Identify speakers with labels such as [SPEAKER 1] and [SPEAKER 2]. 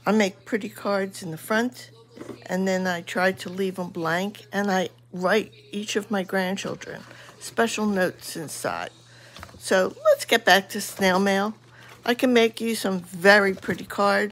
[SPEAKER 1] I make pretty cards in the front, and then I try to leave them blank, and I write each of my grandchildren special notes inside. So let's get back to snail mail. I can make you some very pretty cards.